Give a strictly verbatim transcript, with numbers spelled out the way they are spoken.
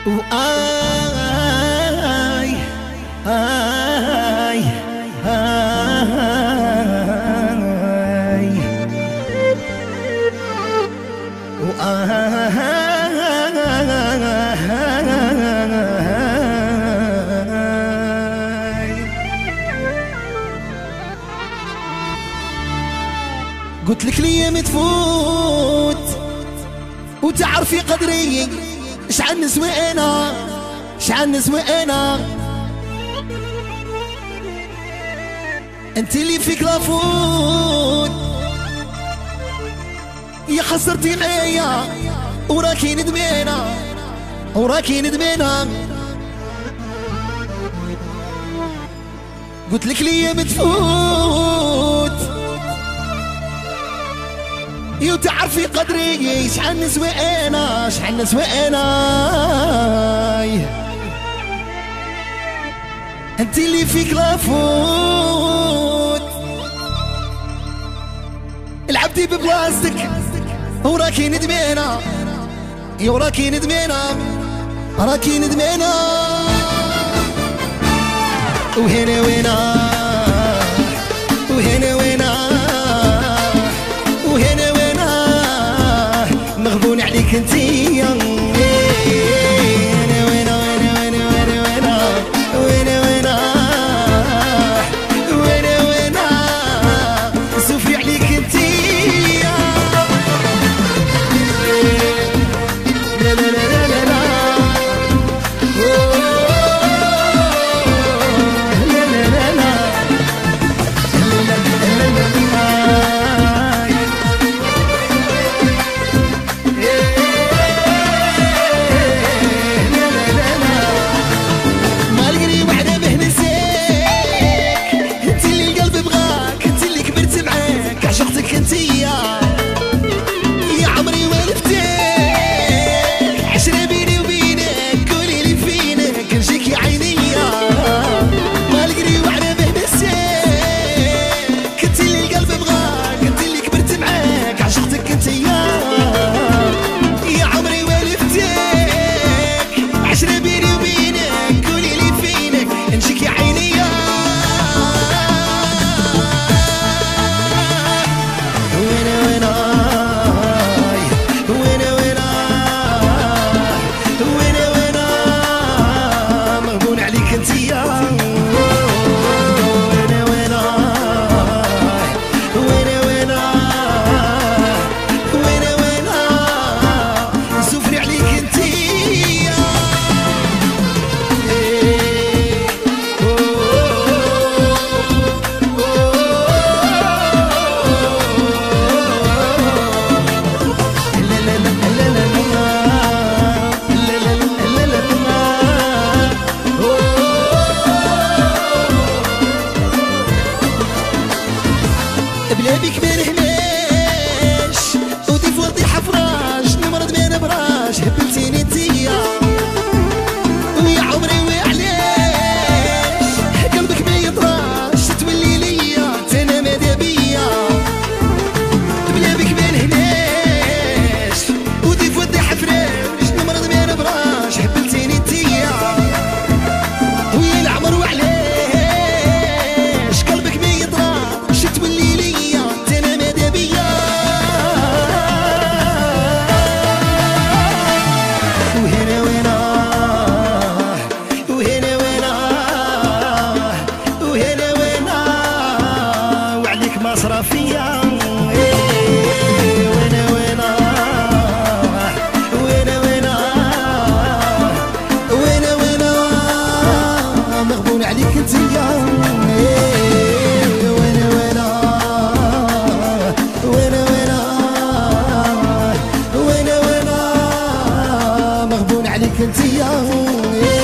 وآي آي آي وآي قلت لك ليام تفوت وتعرفي قدري شحال نسوى انا شحال نسوى انا انت اللي فيك لافوت يا خسرتي معايا وراكي ندمانه وراكي ندمانه قلت لك ليام تفوت يو تعرفي قدري شحال نسوى انا شحال نسوى انا انت اللي فيك لافوت لعبتي ببلاصتك وراكي ندمانه يو راكي ندمانه راكي ندمانه وهنا وينا وهنا وينا وهنا وينا مغبون عليك انتيا وينا وينا وينا وينا وينا وينا وينا وينا وينا سوفي عليك انتيا لا لا لا لا لا بلابك ما نهناش وضيف وضيحة فراش نمرض ما نبراش هبلتيني انتيا ويا عمري وعلاش قلبك ما يطراش تولي ليا تانا ماذا بيا بلابك ما نهناش وضيف وضيحة فراش نمرض ما نبراش هبلتيني انتيا ويا العمر وعلاش قلبك ما يطراش تولي ليا مصرفية وينا وينا وينا وينا وينا وينا مغبون عليك انتيا وينا وينا وينا وينا وينا وينا مغبون عليك انتيا